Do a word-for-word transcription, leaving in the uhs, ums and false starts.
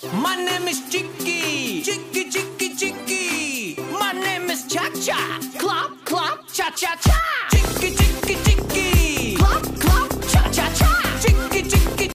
My name is Chicky. Chicky, Chicky, Chicky. My name is Cha Cha. Clop, clop, cha cha cha.